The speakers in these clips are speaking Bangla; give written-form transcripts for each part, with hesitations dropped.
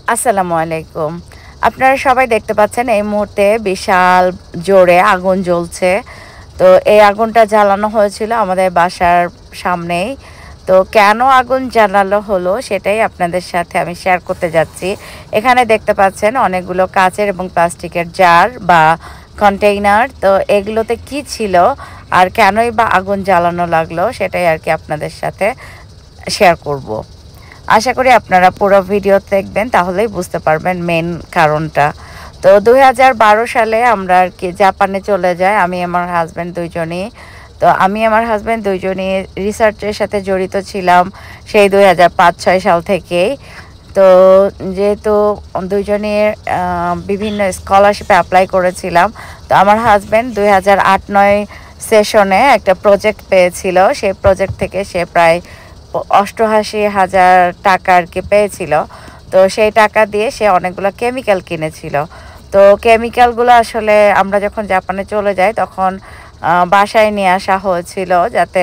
আসসালামু আলাইকুম। আপনারা সবাই দেখতে পাচ্ছেন এই মুহূর্তে বিশাল জোরে আগুন জ্বলছে। তো এই আগুনটা জ্বালানো হয়েছিল আমাদের বাসার সামনেই। তো কেন আগুন জ্বালানো হলো সেটাই আপনাদের সাথে আমি শেয়ার করতে যাচ্ছি। এখানে দেখতে পাচ্ছেন অনেকগুলো কাচের এবং প্লাস্টিকের জার বা কন্টেইনার। তো এগুলোতে কি ছিল আর কেনই বা আগুন জ্বালানো লাগলো সেটাই আর কি আপনাদের সাথে শেয়ার করব। আশা করি আপনারা পুরো ভিডিও দেখবেন, তাহলেই বুঝতে পারবেন মেন কারণটা। তো 2012 সালে আমরা আর কি জাপানে চলে যাই, আমি আমার হাজব্যান্ড দুইজনই। তো আমি আমার হাজব্যান্ড দুইজনই রিসার্চের সাথে জড়িত ছিলাম সেই 2005-06 সাল থেকেই। তো যেহেতু দুইজনে বিভিন্ন স্কলারশিপে অ্যাপ্লাই করেছিলাম, তো আমার হাজব্যান্ড 2008-09 সেশনে একটা প্রজেক্ট পেয়েছিল। সেই প্রজেক্ট থেকে সে প্রায় 88,000 টাকা আর কি পেয়েছিল। তো সেই টাকা দিয়ে সে অনেকগুলো কেমিক্যাল কিনেছিল। তো কেমিক্যালগুলো আসলে আমরা যখন জাপানে চলে যাই তখন বাসায় নিয়ে আসা হয়েছিল, যাতে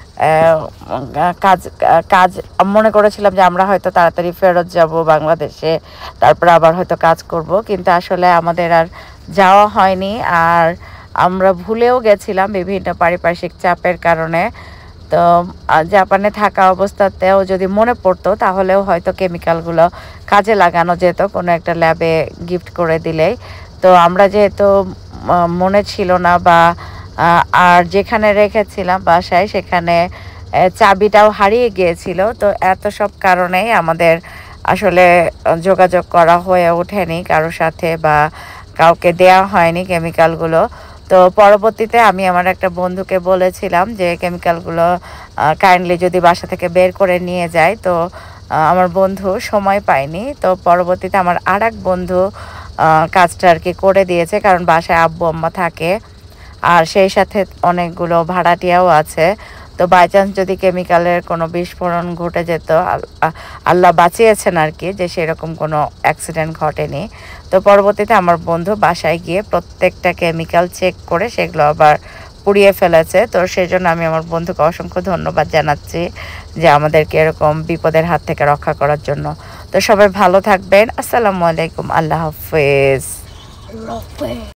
কাজ কাজ মনে করেছিলাম যে আমরা হয়তো তাড়াতাড়ি ফেরত যাব বাংলাদেশে, তারপর আবার হয়তো কাজ করব, কিন্তু আসলে আমাদের আর যাওয়া হয়নি। আর আমরা ভুলেও গেছিলাম বিভিন্ন পারিপার্শ্বিক চাপের কারণে। তো জাপানে থাকা অবস্থাতেও যদি মনে পড়তো তাহলেও হয়তো কেমিক্যালগুলো কাজে লাগানো যেত কোনো একটা ল্যাবে গিফট করে দিলেই। তো আমরা যেহেতু মনে ছিল না, বা আর যেখানে রেখেছিলাম বাসায় সেখানে চাবিটাও হারিয়ে গিয়েছিল। তো এত সব কারণেই আমাদের আসলে যোগাযোগ করা হয়ে ওঠেনি কারোর সাথে, বা কাউকে দেয়া হয়নি কেমিক্যালগুলো। তো পরবর্তীতে আমি আমার একটা বন্ধুকে বলেছিলাম যে কেমিক্যালগুলো কাইন্ডলি যদি বাসা থেকে বের করে নিয়ে যায়। তো আমার বন্ধু সময় পায়নি। তো পরবর্তীতে আমার আর এক বন্ধু কাজটা আর কি করে দিয়েছে, কারণ বাসায় আব্বু আম্মা থাকে আর সেই সাথে অনেকগুলো ভাড়াটিয়াও আছে। তো বাই চান্স যদি কেমিক্যালের কোনো বিস্ফোরণ ঘটে যেত, আল্লাহ বাঁচিয়েছেন আর কি, যে সেরকম কোনো অ্যাক্সিডেন্ট ঘটেনি। তো পরবর্তীতে আমার বন্ধু বাসায় গিয়ে প্রত্যেকটা কেমিক্যাল চেক করে সেগুলো আবার পুড়িয়ে ফেলেছে। তো সেজন্য আমি আমার বন্ধুকে অসংখ্য ধন্যবাদ জানাচ্ছি যে আমাদেরকে এরকম বিপদের হাত থেকে রক্ষা করার জন্য। তো সবাই ভালো থাকবেন। আসসালামু আলাইকুম। আল্লাহ হাফেজ।